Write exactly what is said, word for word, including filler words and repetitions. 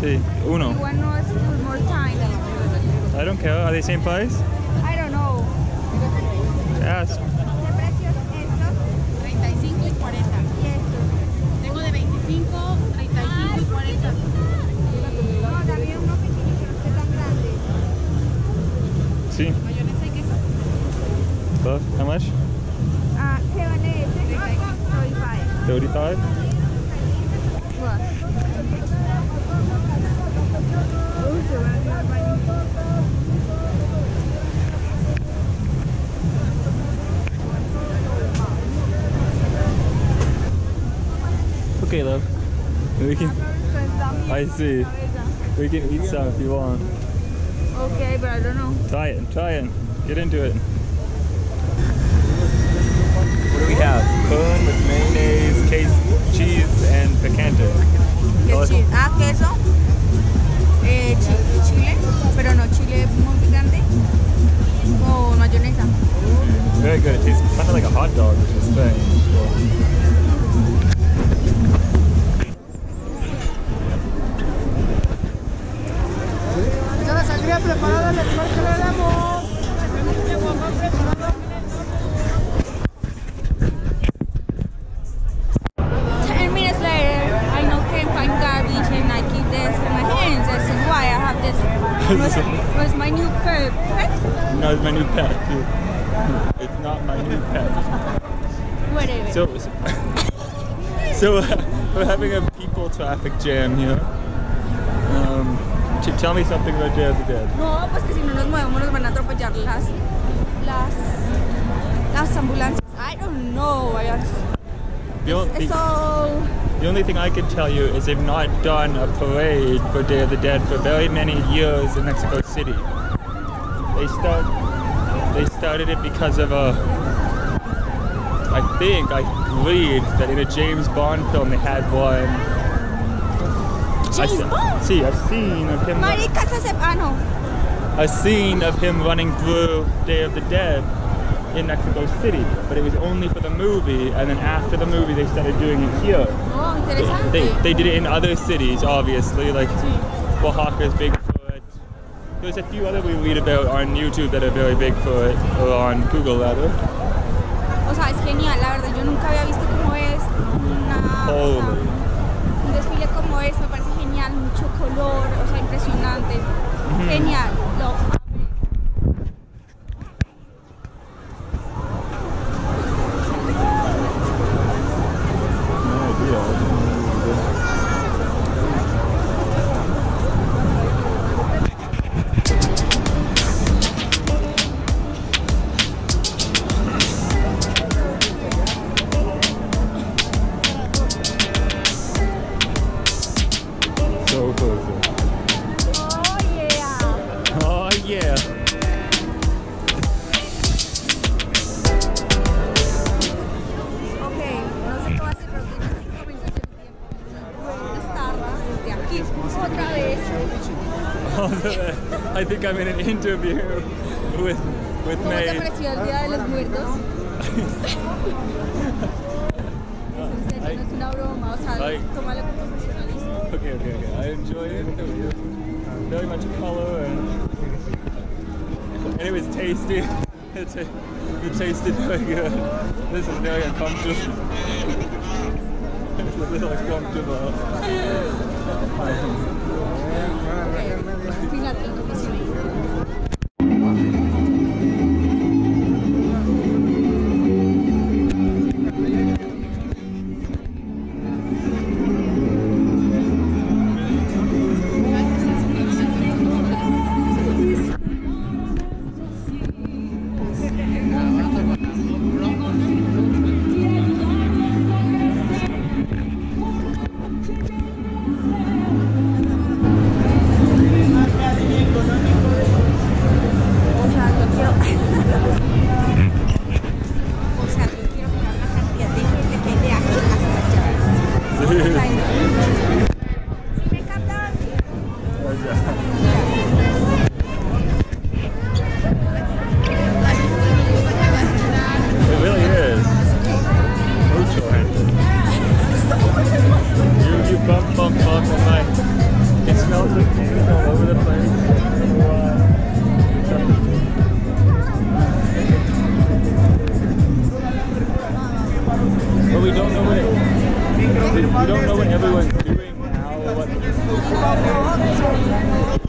Sí, uno. One was more tiny. I don't care. Are they same price? I don't know. Ask. ¿Qué precios estos? treinta y cinco y cuarenta. Y estos. Tengo de veinticinco, treinta y cinco y cuarenta. No, también uno pequeño que no esté tan grande. Sí. Mayonesa y queso. Both. How much? Ah, ¿qué vale ese? thirty-five. thirty-five? What? Uy, se va a ir al baño. Okay, love. We can. I see. We can eat some if you want. Okay, but I don't know. Try it. Try it. Get into it. What do we have? Corn with mayonnaise, case, cheese, and picante. ¿Qué chile? Ah, queso. Eh, chi- chile, pero no chile muy picante. Con mayonesa. Very good. It tastes kind of like a hot dog, which is strange. Ten minutes later, I now can find garbage and I keep this in my hands. This is why I have this. Where's, where's my new pet? Pet? No, it's my new pet, too. It's not my new pet. Whatever. So, so uh, we're having a people traffic jam here. Um, t tell me something about Day of the Dead. No, pues que si no nos movemos nos van a atropellar las las las ambulancias. I don't know. I just, The only, it's all. the only thing I can tell you is they've not done a parade for Day of the Dead for very many years in Mexico City. They start they started it because of a. I think I read that in a James Bond film they had one. James I, Bond? See, a scene of him. Marica se sep- ah, no. A scene of him running through Day of the Dead in Mexico City, but it was only for the movie, and then after the movie they started doing it here. Oh, interesante. They, they did it in other cities, obviously, like Sí. Oaxaca's big for it. There's a few other we read about on YouTube that are very big for it, or on Google rather. O sea, es genial, la verdad, yo nunca había visto como es una, o Holy. sea, un desfile como es, me parece genial, mucho color, o sea, impresionante, Mm-hmm. genial, lo amé. So perfect. Oh yeah. Oh yeah. Ok, no sé qué va a hacer, pero tiene cinco minutos de tiempo. Voy a Starbucks desde aquí, otra vez. I think I'm in an interview with with ¿Cómo te May. pareció el Día de los Muertos? En serio, no es una broma, o sea, Ay. tómalo con profesionalismo. Okay, okay, okay. I enjoyed it. It was very much color and, and it was tasty. It, ta it tasted very good. This is very uncomfortable. It's a little uncomfortable. Final de la noticia. Bump, bump, bump, and like It smells like cheese all over the place. But we don't know what it, we, we don't know what everyone's doing now. Or what